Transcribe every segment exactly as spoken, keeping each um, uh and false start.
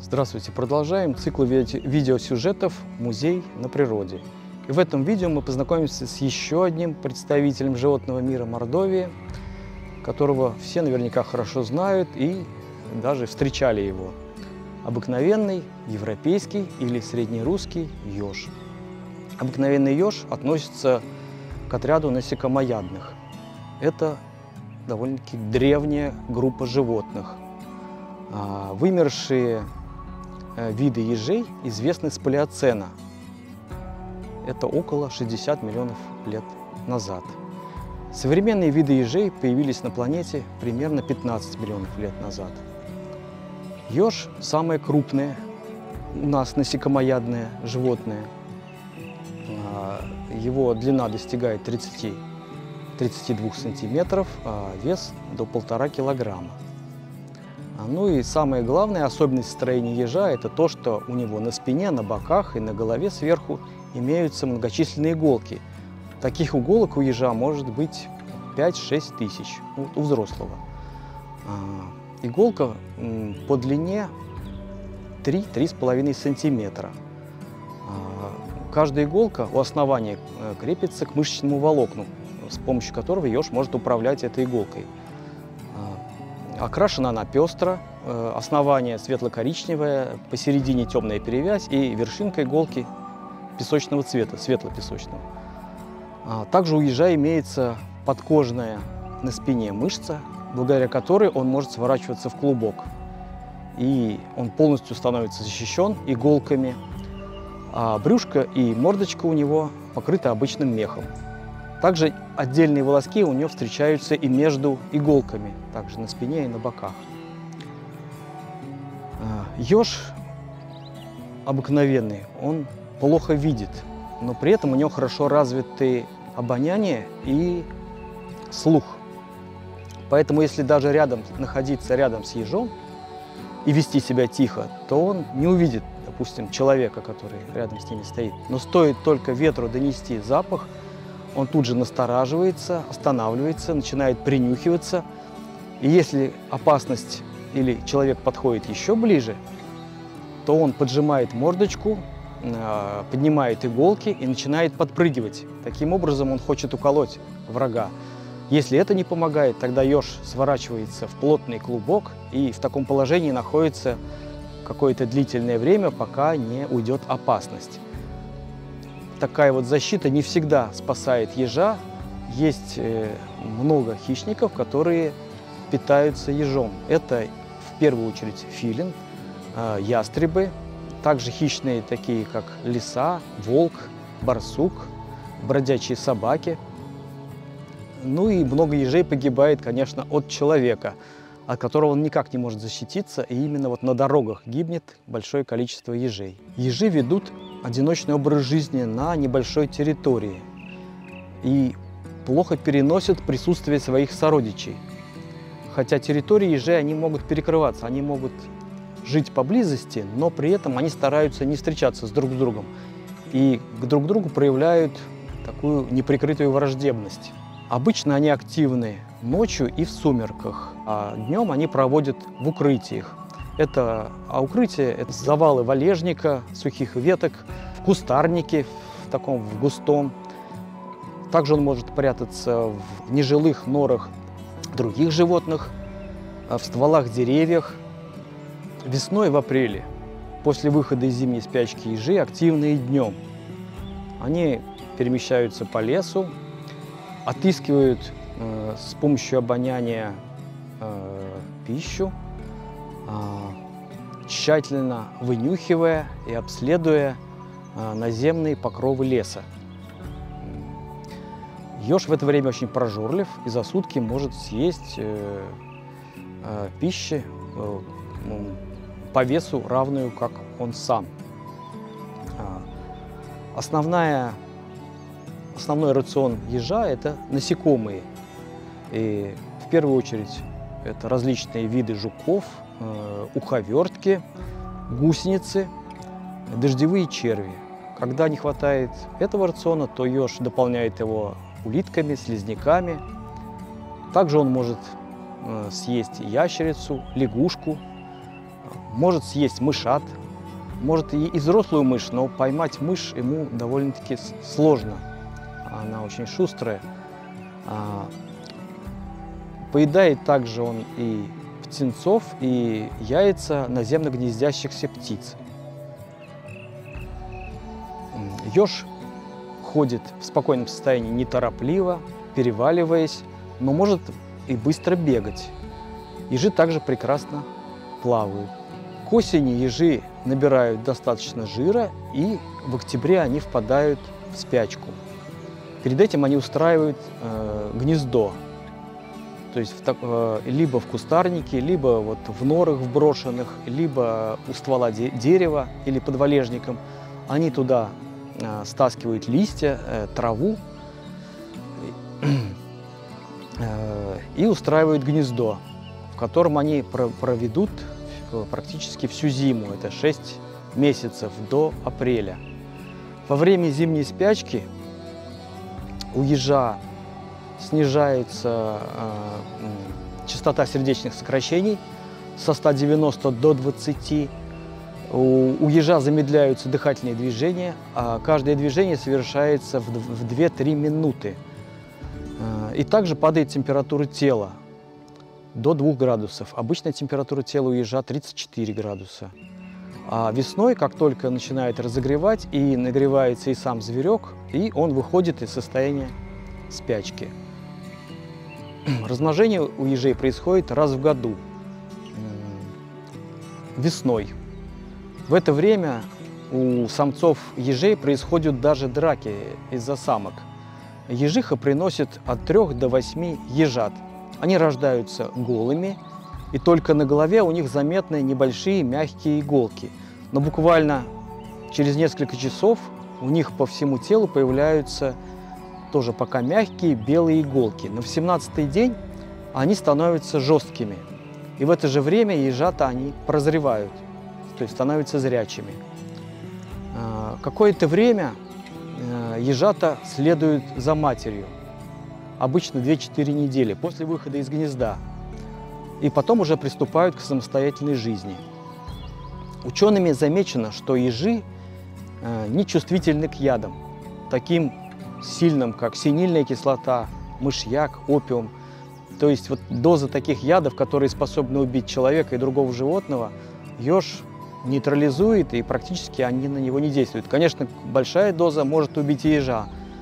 Здравствуйте! Продолжаем цикл ви видеосюжетов «Музей на природе». И в этом видео мы познакомимся с еще одним представителем животного мира Мордовии, которого все наверняка хорошо знают и даже встречали его. Обыкновенный европейский или среднерусский еж. Обыкновенный еж относится к отряду насекомоядных. Это довольно-таки древняя группа животных. Вымершие виды ежей известны с палеоцена. Это около шестидесяти миллионов лет назад. Современные виды ежей появились на планете примерно пятнадцать миллионов лет назад. Еж – самое крупное у нас насекомоядное животное. Его длина достигает тридцати-тридцати двух сантиметров, а вес до полтора килограмма. Ну и самая главная особенность строения ежа – это то, что у него на спине, на боках и на голове сверху имеются многочисленные иголки. Таких иголок у ежа может быть пять-шесть тысяч у взрослого. Иголка по длине три-три с половиной сантиметра. Каждая иголка у основания крепится к мышечному волокну, с помощью которого еж может управлять этой иголкой. Окрашена она пестро, основание светло-коричневое, посередине темная перевязь и вершинка иголки песочного цвета, светло-песочного. Также у ежа имеется подкожная на спине мышца, благодаря которой он может сворачиваться в клубок. И он полностью становится защищен иголками, а брюшко и мордочка у него покрыты обычным мехом. Также отдельные волоски у него встречаются и между иголками, также на спине и на боках. Еж обыкновенный, он плохо видит, но при этом у него хорошо развиты обоняние и слух. Поэтому если даже рядом находиться рядом с ежом и вести себя тихо, то он не увидит, допустим, человека, который рядом с ними стоит. Но стоит только ветру донести запах, он тут же настораживается, останавливается, начинает принюхиваться. И если опасность или человек подходит еще ближе, то он поджимает мордочку, поднимает иголки и начинает подпрыгивать. Таким образом он хочет уколоть врага. Если это не помогает, тогда еж сворачивается в плотный клубок и в таком положении находится какое-то длительное время, пока не уйдет опасность. Такая вот защита не всегда спасает ежа. Есть много хищников, которые питаются ежом. Это в первую очередь филин, ястребы, также хищные такие как лиса, волк, барсук, бродячие собаки. Ну и много ежей погибает, конечно, от человека, от которого он никак не может защититься, и именно вот на дорогах гибнет большое количество ежей. Ежи ведут одиночный образ жизни на небольшой территории и плохо переносят присутствие своих сородичей. Хотя территории ежей они могут перекрываться, они могут жить поблизости, но при этом они стараются не встречаться с друг с другом и к друг другу проявляют такую неприкрытую враждебность. Обычно они активны ночью и в сумерках, а днем они проводят в укрытиях. Это, а укрытие – это завалы валежника, сухих веток, в кустарнике, в таком в густом. Также он может прятаться в нежилых норах других животных, в стволах деревьев. Весной, в апреле, после выхода из зимней спячки ежи активны и днем. Они перемещаются по лесу, отыскивают э, с помощью обоняния э, пищу, э, тщательно вынюхивая и обследуя э, наземные покровы леса. Еж в это время очень прожорлив и за сутки может съесть э, э, пищи э, по весу равную, как он сам. Э, основная Основной рацион ежа – это насекомые. И в первую очередь это различные виды жуков, э, уховертки, гусеницы, дождевые черви. Когда не хватает этого рациона, то еж дополняет его улитками, слизняками. Также он может съесть ящерицу, лягушку, может съесть мышат, может и, и взрослую мышь, но поймать мышь ему довольно-таки сложно. Она очень шустрая. Поедает также он и птенцов, и яйца наземно гнездящихся птиц. Еж ходит в спокойном состоянии неторопливо, переваливаясь, но может и быстро бегать. Ежи также прекрасно плавают. К осени ежи набирают достаточно жира, и в октябре они впадают в спячку. Перед этим они устраивают э, гнездо, то есть в так, э, либо в кустарнике, либо вот в норах вброшенных, либо у ствола де дерева или под валежником. Они туда э, стаскивают листья, э, траву э, и устраивают гнездо, в котором они про проведут практически всю зиму, это шесть месяцев до апреля. Во время зимней спячки у ежа снижается э, частота сердечных сокращений со ста девяноста до двадцати. У, у ежа замедляются дыхательные движения, а каждое движение совершается в, в две-три минуты. Э, и также падает температура тела до двух градусов. Обычная температура тела у ежа тридцать четыре градуса. А весной, как только начинает разогревать, и нагревается и сам зверек, и он выходит из состояния спячки. Размножение у ежей происходит раз в году, весной. В это время у самцов ежей происходят даже драки из-за самок. Ежиха приносит от трёх до восьми ежат. Они рождаются голыми, и только на голове у них заметны небольшие мягкие иголки. Но буквально через несколько часов у них по всему телу появляются тоже пока мягкие белые иголки. Но в семнадцатый день они становятся жесткими. И в это же время ежата они прозревают, то есть становятся зрячими. Какое-то время ежата следуют за матерью, обычно две-четыре недели после выхода из гнезда, и потом уже приступают к самостоятельной жизни. Учеными замечено, что ежи не чувствительны к ядам, таким сильным, как синильная кислота, мышьяк, опиум. То есть вот доза таких ядов, которые способны убить человека и другого животного, еж нейтрализует, и практически они на него не действуют. Конечно, большая доза может убить и ежа.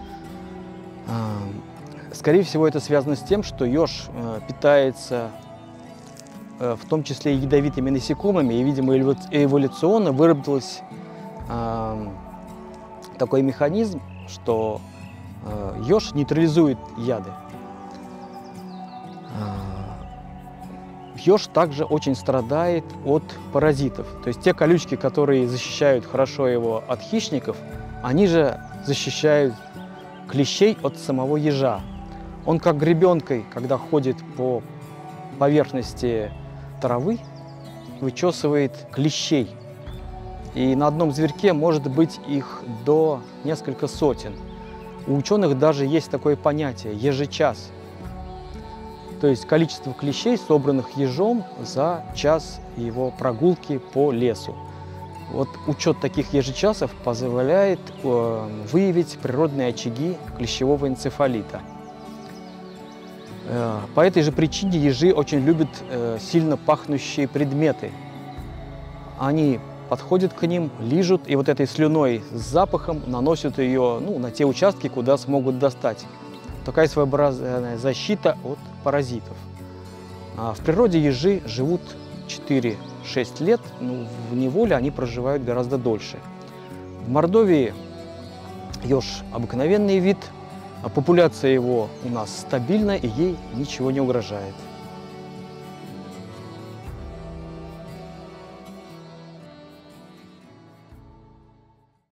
Скорее всего, это связано с тем, что еж питается в том числе и ядовитыми насекомыми, и, видимо, эволюционно выработался такой механизм, что еж нейтрализует яды. Еж также очень страдает от паразитов. То есть те колючки, которые защищают хорошо его от хищников, они же защищают клещей от самого ежа. Он как гребенкой, когда ходит по поверхности травы, вычесывает клещей. И на одном зверьке может быть их до нескольких сотен. У ученых даже есть такое понятие – ежечас. То есть количество клещей, собранных ежом за час его прогулки по лесу. Вот учет таких ежечасов позволяет э, выявить природные очаги клещевого энцефалита. Э, по этой же причине ежи очень любят э, сильно пахнущие предметы. Они подходят к ним, лижут, и вот этой слюной с запахом наносят ее ну, на те участки, куда смогут достать. Такая своеобразная защита от паразитов. А в природе ежи живут четыре-шесть лет, но в неволе они проживают гораздо дольше. В Мордовии еж обыкновенный вид, а популяция его у нас стабильна, и ей ничего не угрожает.